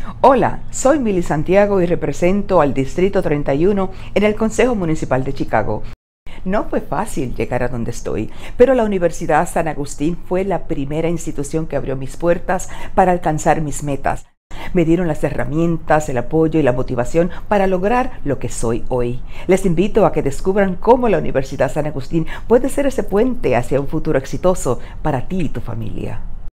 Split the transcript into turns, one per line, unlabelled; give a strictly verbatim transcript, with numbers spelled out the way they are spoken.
Hola, soy Mili Santiago y represento al Distrito treinta y uno en el Consejo Municipal de Chicago. No fue fácil llegar a donde estoy, pero la Universidad San Agustín fue la primera institución que abrió mis puertas para alcanzar mis metas. Me dieron las herramientas, el apoyo y la motivación para lograr lo que soy hoy. Les invito a que descubran cómo la Universidad San Agustín puede ser ese puente hacia un futuro exitoso para ti y tu familia.